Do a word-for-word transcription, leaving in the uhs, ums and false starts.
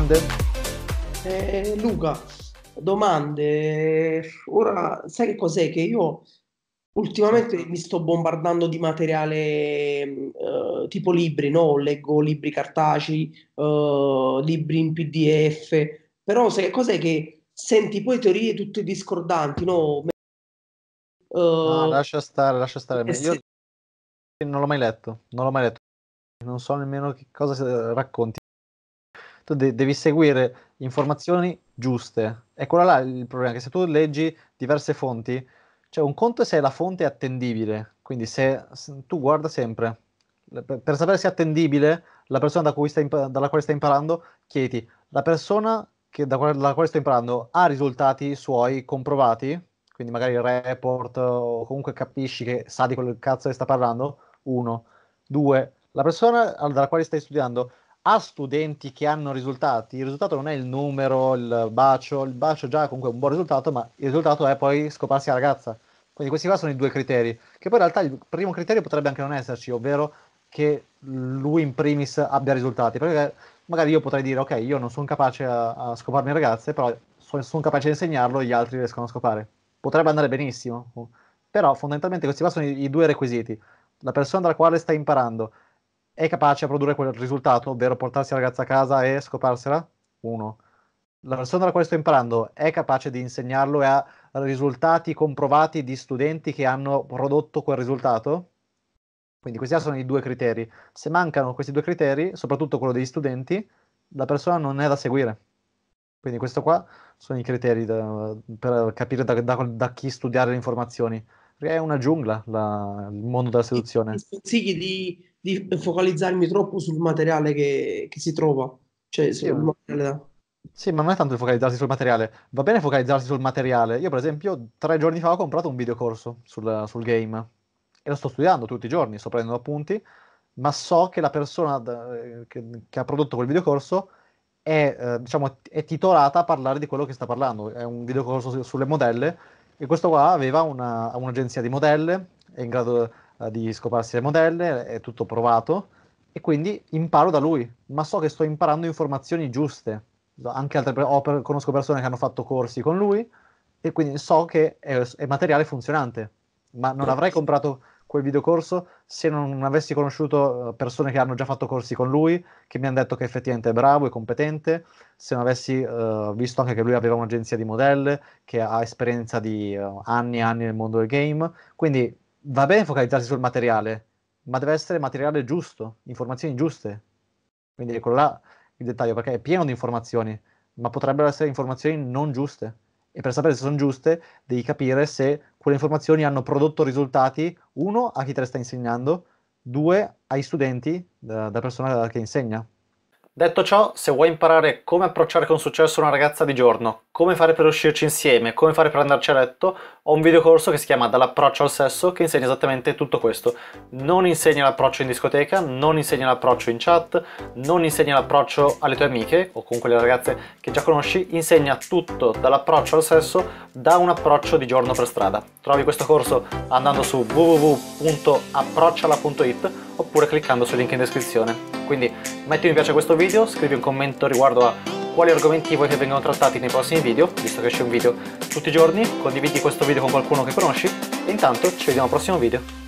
domande? Eh, Luca, domande. Ora, sai che cos'è? Che io ultimamente mi sto bombardando di materiale eh, tipo libri, no? Leggo libri cartacei, eh, libri in P D F, però sai che cos'è? Che senti poi teorie tutte discordanti, no? No, Eh, lascia stare, lascia stare. e Io se- non l'ho mai letto, non l'ho mai letto. Non so nemmeno che cosa si- racconti. Tu de- devi seguire informazioni giuste. E quello là è il problema, che se tu leggi diverse fonti, cioè un conto è se la fonte è attendibile, quindi se, se tu guarda sempre, per, per sapere se è attendibile, la persona da cui stai impa- dalla quale stai imparando, chiedi, la persona che, da quale, dalla quale sto imparando ha risultati suoi comprovati, quindi magari report o comunque capisci che sa di quel cazzo che sta parlando, uno. Due, la persona dalla quale stai studiando a studenti che hanno risultati, il risultato non è il numero, il bacio, il bacio già è comunque un buon risultato, ma il risultato è poi scoparsi la ragazza. Quindi questi qua sono i due criteri, che poi in realtà il primo criterio potrebbe anche non esserci, ovvero che lui in primis abbia risultati, perché magari io potrei dire, ok, io non sono capace a, a scoparmi le ragazze, però sono, sono capace di insegnarlo e gli altri riescono a scopare. Potrebbe andare benissimo, però fondamentalmente questi qua sono i, i due requisiti. La persona dalla quale stai imparando è capace a produrre quel risultato, ovvero portarsi la ragazza a casa e scoparsela? Uno. La persona dalla quale sto imparando è capace di insegnarlo e ha risultati comprovati di studenti che hanno prodotto quel risultato? Quindi questi sono i due criteri. Se mancano questi due criteri, soprattutto quello degli studenti, la persona non è da seguire. Quindi questo qua sono i criteri da- per capire da, da- da chi studiare le informazioni. Perché è una giungla la- il mondo della Mi seduzione. sconsigli di, di focalizzarmi troppo sul materiale che, che si trova, cioè Sì, sul materiale da... sì, ma non è tanto il focalizzarsi sul materiale. Va bene focalizzarsi sul materiale. Io, per esempio, tre giorni fa ho comprato un videocorso sul, sul game e lo sto studiando tutti i giorni, sto prendendo appunti, ma so che la persona da- che, che ha prodotto quel videocorso è, eh, diciamo, è titolata a parlare di quello che sta parlando. È un videocorso su- sulle modelle e questo qua aveva una- un'agenzia di modelle, è in grado, eh, di scoparsi le modelle, è tutto provato e quindi imparo da lui, ma so che sto imparando informazioni giuste. Anche altre, pe- ho per- conosco persone che hanno fatto corsi con lui e quindi so che è, è materiale funzionante, ma non avrei comprato quel videocorso se non avessi conosciuto eh, persone che hanno già fatto corsi con lui, che mi hanno detto che effettivamente è bravo e competente, se non avessi eh, visto anche che lui aveva un'agenzia di modelle, che ha esperienza di eh, anni e anni nel mondo del game. Quindi va bene focalizzarsi sul materiale, ma deve essere materiale giusto, informazioni giuste. Quindi ecco là il dettaglio, perché è pieno di informazioni, ma potrebbero essere informazioni non giuste. E per sapere se sono giuste, devi capire se quelle informazioni hanno prodotto risultati, uno, a chi te le sta insegnando, due, ai studenti, da, da persona che insegna. Detto ciò, se vuoi imparare come approcciare con successo una ragazza di giorno, come fare per uscirci insieme, come fare per andarci a letto, ho un videocorso che si chiama Dall'approccio al sesso che insegna esattamente tutto questo. Non insegna l'approccio in discoteca, non insegna l'approccio in chat, non insegna l'approccio alle tue amiche o con quelle ragazze che già conosci, insegna tutto dall'approccio al sesso da un approccio di giorno per strada. Trovi questo corso andando su w w w punto approcciala punto it oppure cliccando sul link in descrizione. Quindi metti mi piace a questo video, scrivi un commento riguardo a quali argomenti vuoi che vengano trattati nei prossimi video, visto che esce un video tutti i giorni, condividi questo video con qualcuno che conosci e intanto ci vediamo al prossimo video.